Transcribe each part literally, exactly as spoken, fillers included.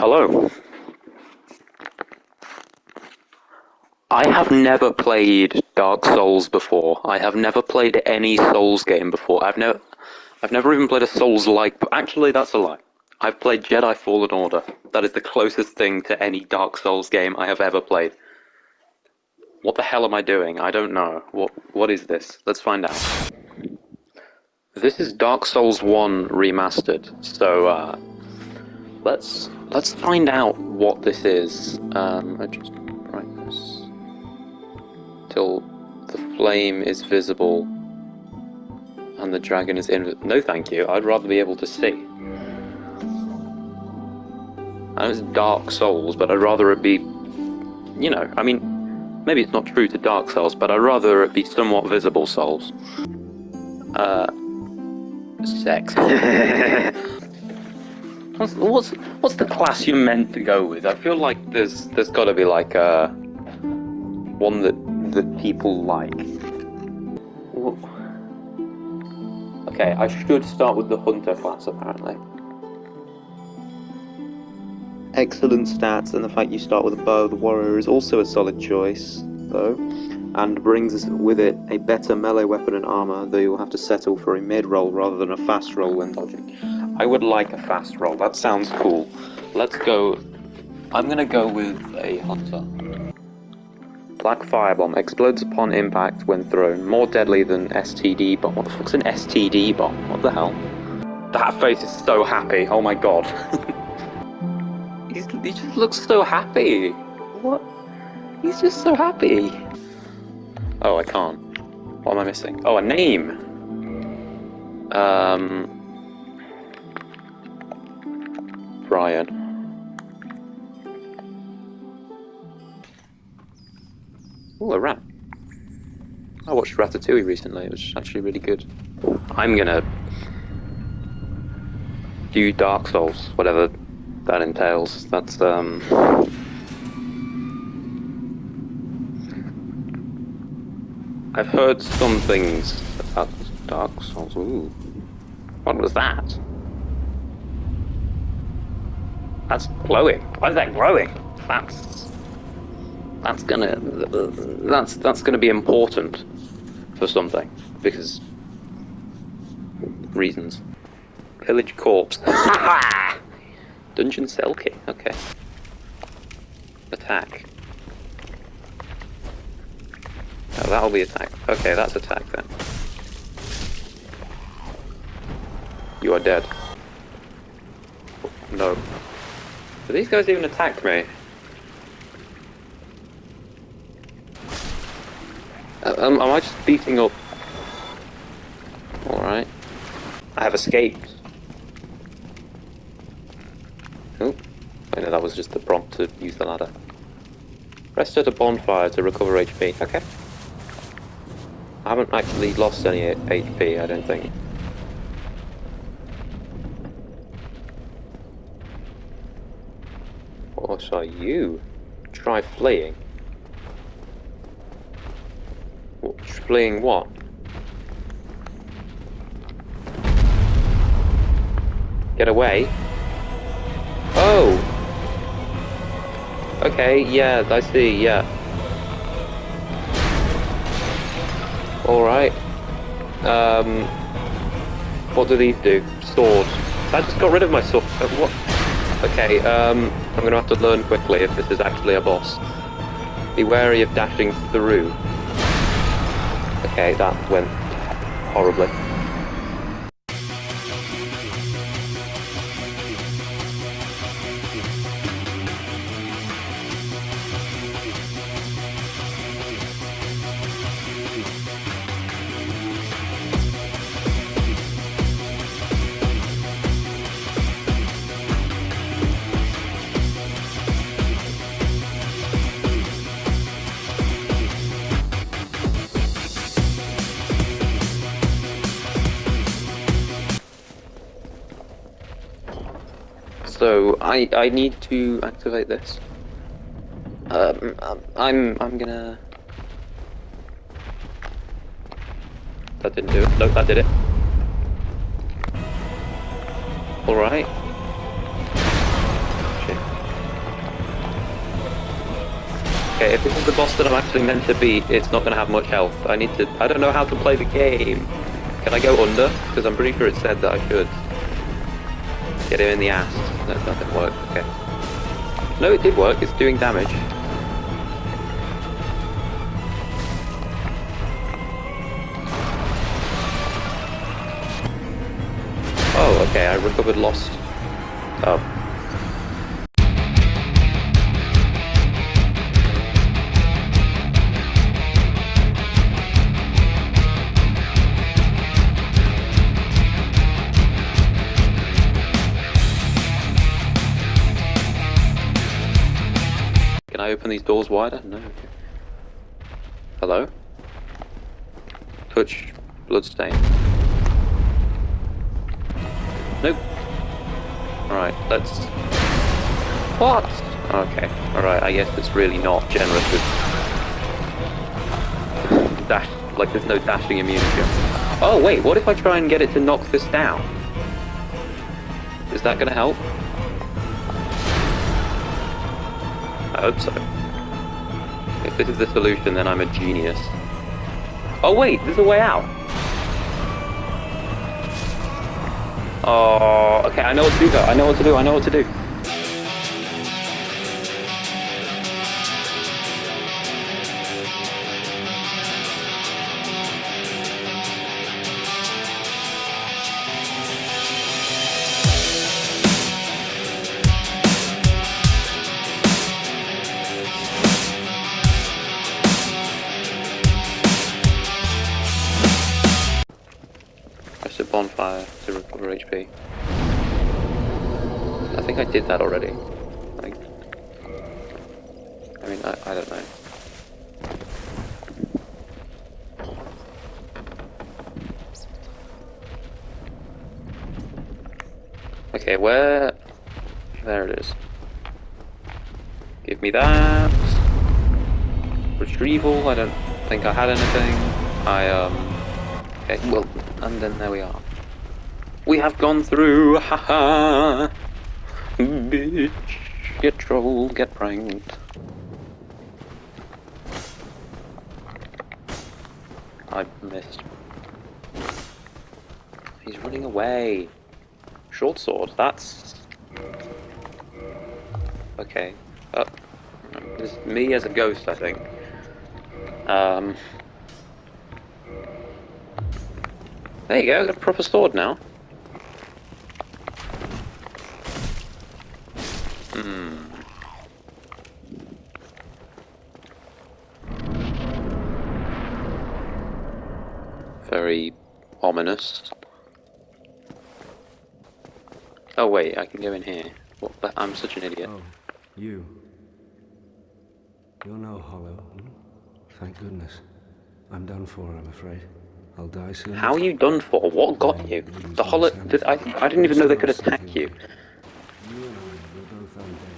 Hello. I have never played Dark Souls before. I have never played any Souls game before. I've never, I've never even played a Souls-like. Actually, that's a lie. I've played Jedi Fallen Order. That is the closest thing to any Dark Souls game I have ever played. What the hell am I doing? I don't know. What What is this? Let's find out. This is Dark Souls one remastered. So uh, let's let's find out what this is. Um, I just brightness till the flame is visible and the dragon is invisible. No, thank you. I'd rather be able to see. I know it's Dark Souls, but I'd rather it be, you know, I mean, maybe it's not true to Dark Souls, but I'd rather it be somewhat visible Souls. Uh, sex. what's, what's what's the class you're meant to go with? I feel like there's there's got to be like a one that that people like. Okay, I should start with the Hunter class apparently. Excellent stats, and the fact you start with a bow of the warrior is also a solid choice, though, and brings with it a better melee weapon and armor, though you'll have to settle for a mid-roll rather than a fast roll when dodging. I would like a fast roll, that sounds cool. Let's go... I'm gonna go with a Hunter. Black Firebomb explodes upon impact when thrown, more deadly than S T D bomb. What the fuck's an S T D bomb? What the hell? That face is so happy, oh my god. He's, he just looks so happy. What? He's just so happy. Oh, I can't. What am I missing? Oh, a name. Um, Brian. Oh, a rat. I watched Ratatouille recently. It was actually really good. I'm gonna do Dark Souls, whatever that entails. That's um I've heard some things about Dark Souls. Ooh. What was that? That's glowing. Why is that glowing? That's that's gonna that's that's gonna be important for something, because reasons. Village corpse. Dungeon cell key, okay. Attack. Oh, that'll be attack. Okay, that's attack then. You are dead. No. Do these guys even attack me? Uh, um, am I just beating up? Alright. I have escaped. Oh, I know that was just the prompt to use the ladder. Rest at a bonfire to recover H P. Okay. I haven't actually lost any H P, I don't think. What are you? Try fleeing. What, fleeing what? Get away? Oh! Okay, yeah, I see, yeah. Alright. Um... What do these do? Sword. I just got rid of my sword. Uh, what? Okay, um... I'm gonna have to learn quickly if this is actually a boss. Be wary of dashing through. Okay, that went horribly. So I I need to activate this. Um, I'm I'm gonna. That didn't do it. No, that did it. All right. Shit. Okay, if this is the boss that I'm actually meant to beat, it's not going to have much health. I need to... I don't know how to play the game. Can I go under? Because I'm pretty sure it said that I should. Get him in the ass. No, that didn't work. Okay. No, it did work. It's doing damage. Oh, okay, I recovered lost. Oh. Can I open these doors wider? No. Hello? Touch bloodstain. Nope. Alright, let's... What? Okay, alright, I guess it's really not generous with... Dash... like there's no dashing immunity. Oh wait, what if I try and get it to knock this down? Is that gonna help? I hope so. If this is the solution, then I'm a genius. Oh wait, there's a way out! Oh, okay, I know what to do though. I know what to do, I know what to do. Press a bonfire to recover H P. I think I did that already. Like, I mean, I, I don't know. Okay, where... There it is. Give me that. Retrieval, I don't think I had anything. I, um... Okay, well, and then there we are. We have gone through, haha! Bitch, get troll, get pranked. I missed. He's running away. Short sword, that's... Okay. Uh, this is me as a ghost, I think. Um... There you go, I've got a proper sword now. Hmm. Very ominous. Oh wait, I can go in here. What the? I'm such an idiot. Oh, you. You're no hollow. Hmm? Thank goodness. I'm done for, I'm afraid. I'll die soon. How are you done for? What got you? The hollow... Did, I, I didn't even know they could attack you. You and I were both undead.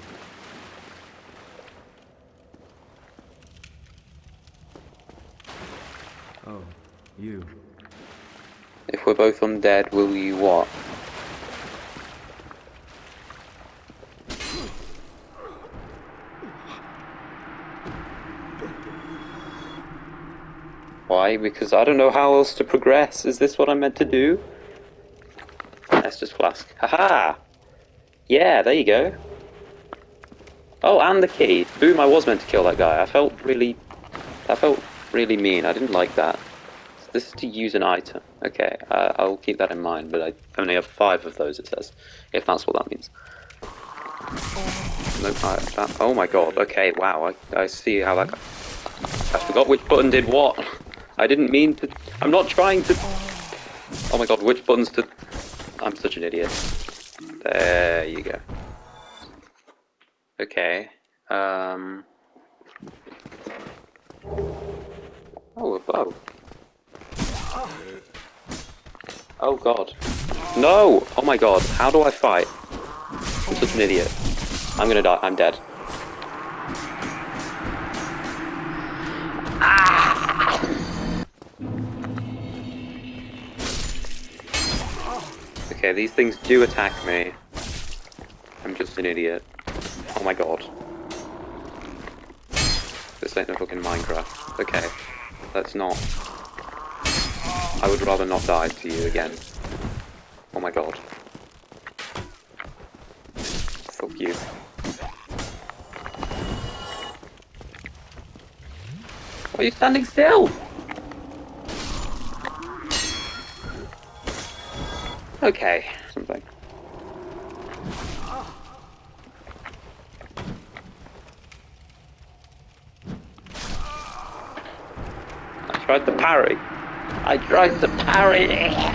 Oh, you. If we're both undead, will you what? Why? Because I don't know how else to progress. Is this what I'm meant to do? Estus Flask. Haha! Yeah, there you go. Oh, and the key. Boom, I was meant to kill that guy. I felt really... That felt really mean. I didn't like that. This is to use an item. Okay, uh, I'll keep that in mind, but I only have five of those, it says. If that's what that means. Nope, I, that, oh my god, okay, wow, I, I see how that... I forgot which button did what. I didn't mean to... I'm not trying to... Oh my god, which buttons to... I'm such an idiot. There you go. Okay. Um... Oh, a bow. Oh god. No! Oh my god, how do I fight? I'm such an idiot. I'm gonna die, I'm dead. Okay, these things do attack me. I'm just an idiot. Oh my god. This ain't no fucking Minecraft. Okay, let's not. I would rather not die to you again. Oh my god. Fuck you. Why are you standing still? Okay, something. I tried to parry. I tried to parry.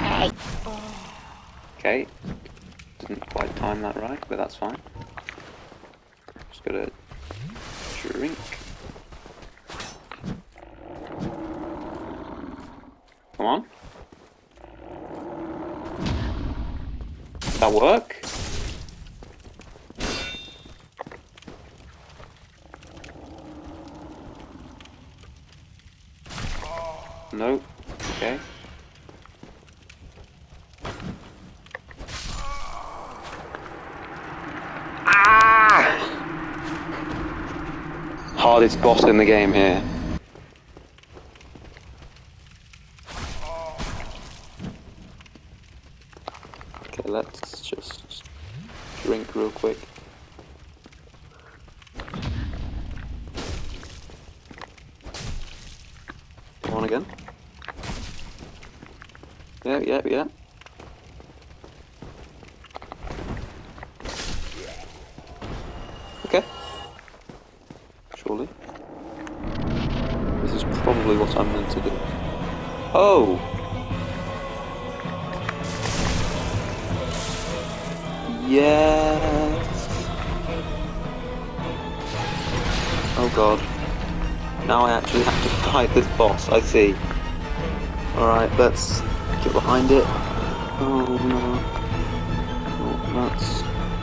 Okay. Didn't quite time that right, but that's fine. Just gotta drink. Come on. Does that work? No. Okay. Ah! Hardest boss in the game here. Okay, let's just drink real quick. Come on again. Yeah, yeah, yeah. Okay. Surely. This is probably what I'm meant to do. Oh! Yes! Oh god. Now I actually have to fight this boss, I see. Alright, let's get behind it. Oh no. Oh, nuts.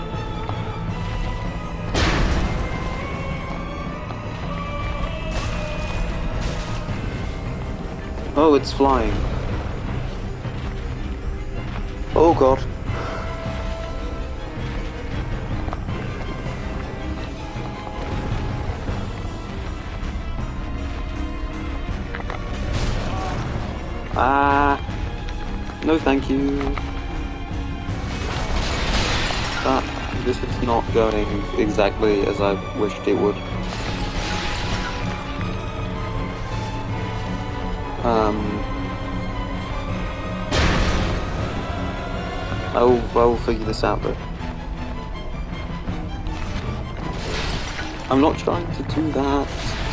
Oh, it's flying. Oh god. Ah, no thank you. That, this is not going exactly as I wished it would. Um, I'll, I'll figure this out though. I'm not trying to do that.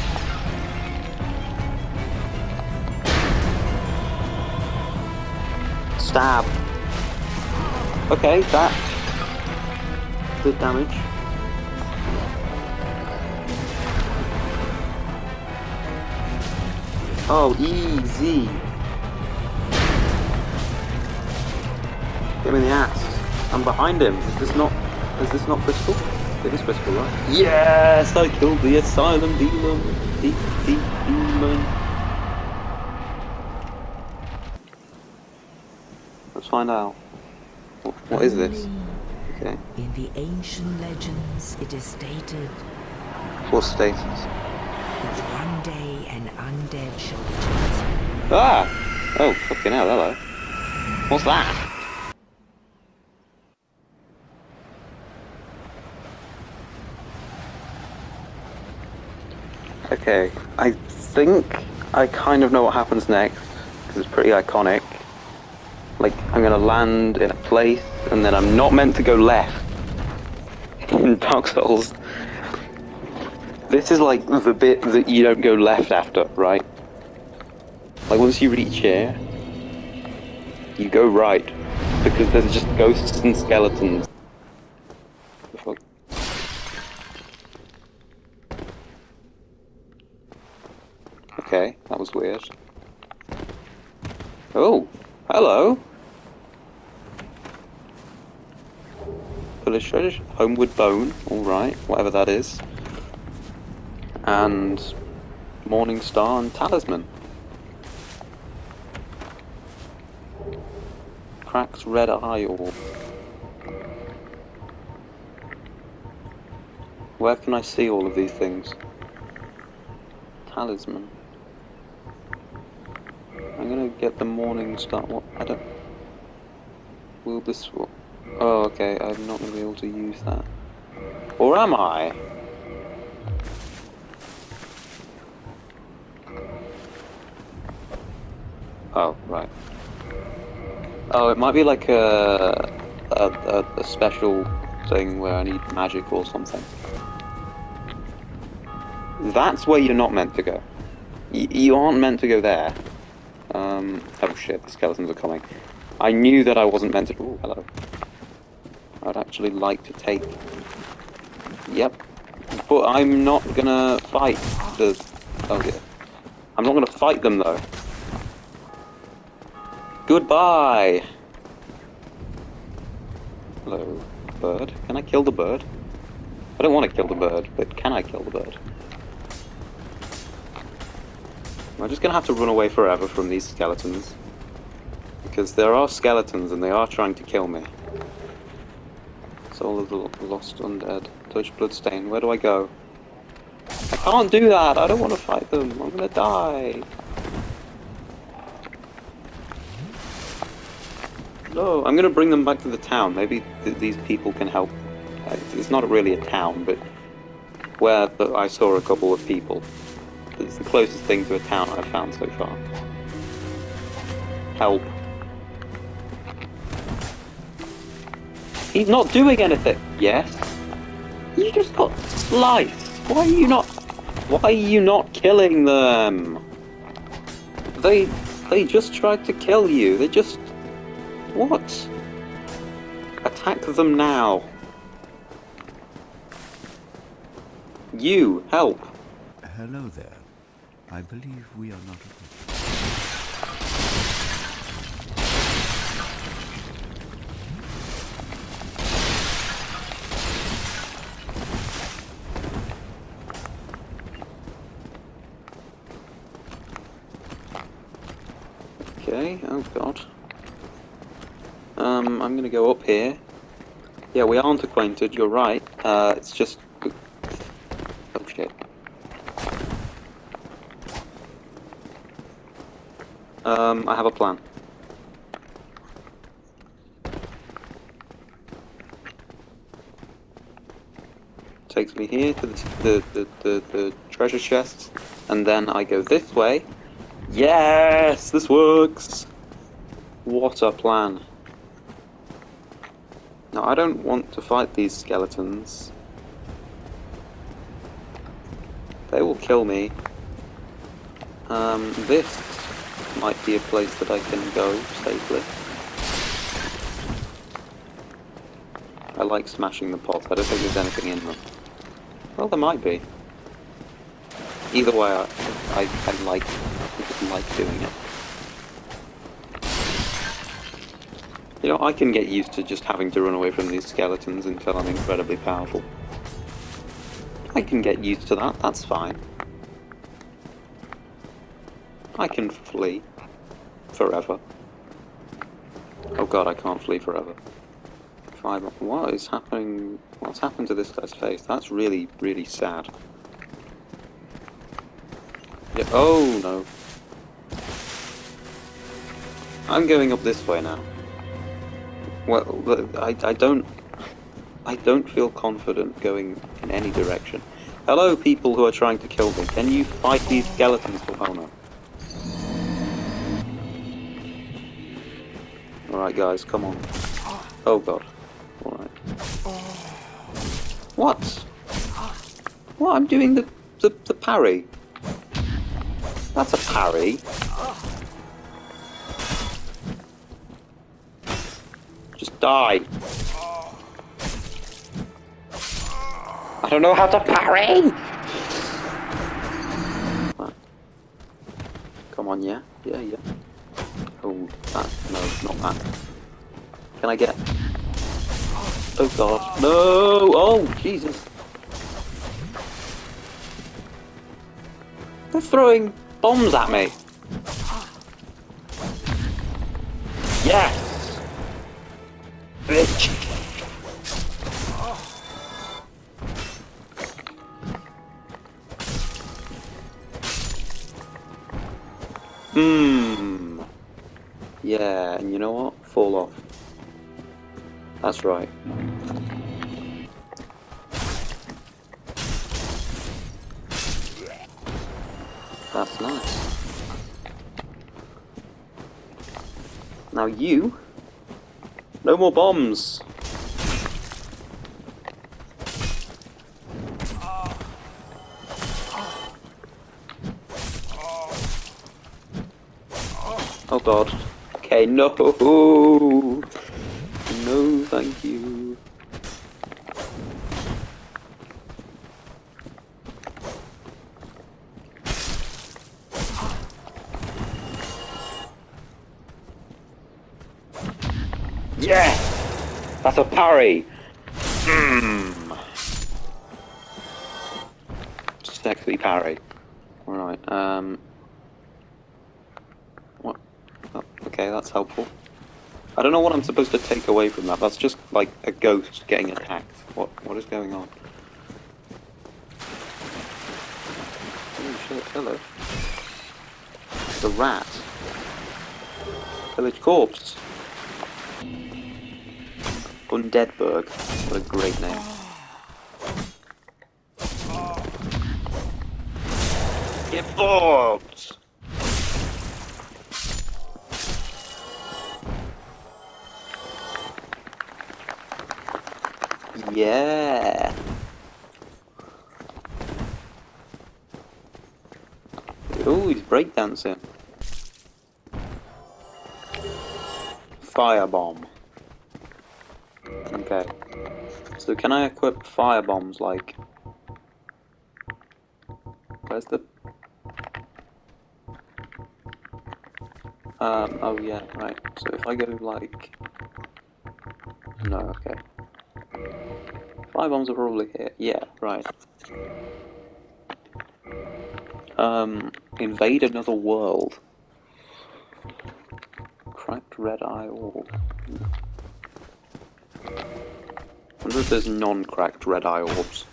Stab. Okay, that did damage. Oh, easy. Get him in the ass. I'm behind him. Is this not? Is this not Crystal? It is Crystal, right? Yes, I killed the Asylum Demon. De de demon. Let's find out. What, what is this? Okay. In the ancient legends, it is stated What's status? that one day an undead shall be chosen. Ah! Oh, fucking hell, hello. What's that? Okay, I think I kind of know what happens next, because it's pretty iconic. Like, I'm gonna land in a place, and then I'm not meant to go left. In Dark Souls. This is like the bit that you don't go left after, right? Like, once you reach here, you go right, because there's just ghosts and skeletons. The fuck? Okay, that was weird. Oh, hello! Illustrated Homeward Bone, alright, whatever that is. And Morning Star and Talisman. Crack's Red Eye Orb. Where can I see all of these things? talisman. I'm gonna get the morning star. What? I don't. Will this? Oh, okay. I'm not gonna be able to use that. Or am I? Oh, right. Oh, it might be like a a, a, a special thing where I need magic or something. That's where you're not meant to go. Y you aren't meant to go there. Um, oh shit, the skeletons are coming. I knew that I wasn't meant to... Ooh, hello. I'd actually like to take... Yep. But I'm not gonna fight the... Oh dear. I'm not gonna fight them though. Goodbye! Hello, bird. Can I kill the bird? I don't want to kill the bird, but can I kill the bird? I'm just gonna have to run away forever from these skeletons. Because there are skeletons and they are trying to kill me. Soul of the lost undead. Touch bloodstain. Where do I go? I can't do that! I don't want to fight them! I'm gonna die! No, I'm gonna bring them back to the town. Maybe th these people can help. It's not really a town, but where the, I saw a couple of people. It's the closest thing to a town I've found so far. Help. He's not doing anything. Yes. You just got sliced. Why are you not? Why are you not killing them? They, they just tried to kill you. They just. What? Attack them now. You, help. Hello there. I believe we are not equipped. Okay, oh god. Um, I'm gonna go up here. Yeah, we aren't acquainted, you're right. Uh, it's just... Oh shit. Um, I have a plan. Takes me here to the, the, the, the, the treasure chests, and then I go this way. Yes! This works! What a plan. Now, I don't want to fight these skeletons. They will kill me. Um, this might be a place that I can go safely. I like smashing the pots. I don't think there's anything in them. Well, there might be. Either way, I, I, I like, I just like doing it. You know, I can get used to just having to run away from these skeletons until I'm incredibly powerful. I can get used to that, that's fine. I can flee. Forever. Oh god, I can't flee forever. Five, what is happening? What's happened to this guy's face? That's really, really sad. Yeah, oh no. I'm going up this way now. Well, I, I don't... I don't feel confident going in any direction. Hello, people who are trying to kill me. Can you fight these skeletons? Oh no. Alright guys, come on. Oh god. Alright. What? What? I'm doing the, the, the parry. That's a parry. Just die. I don't know how to parry! Come on, yeah? Yeah, yeah. Oh, that. No, not that. Can I get... Oh god. No! Oh, Jesus. They're throwing bombs at me. Yes! Bitch! Mmm. Yeah, and you know what? Fall off. That's right. That's nice. Now you... No more bombs! Oh god. Okay, no! No, thank you. Yes! That's a parry! Mmm! Sexy parry. Alright, um... What? Oh, okay, that's helpful. I don't know what I'm supposed to take away from that. That's just like a ghost getting attacked. What? What is going on? Oh shit, hello. The rat. Village corpse. Undeadburg. What a great name. Get bored! Yeah. Oh, he's breakdancing. Firebomb. Okay. So can I equip fire bombs like... Where's the... Um, oh yeah, right. So if I go like... No, okay. Fire bombs are probably here. Yeah, right. Um, invade another world. Cracked red eye orb. I wonder if there's non-cracked red eye orbs.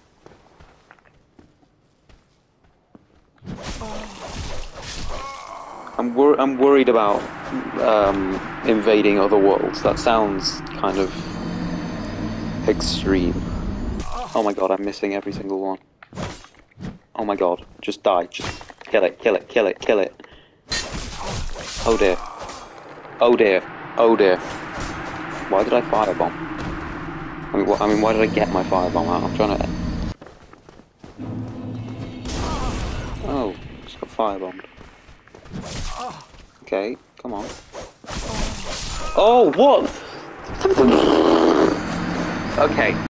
I'm wor I'm worried about um, invading other worlds. That sounds kind of extreme. Oh my god, I'm missing every single one. Oh my god, just die. Just kill it, kill it, kill it, kill it. Oh dear. Oh dear. Oh dear. Why did I firebomb? I mean, wh I mean, why did I get my firebomb out? I'm trying to... Oh, just got firebombed. Okay, come on. Oh, what? Okay,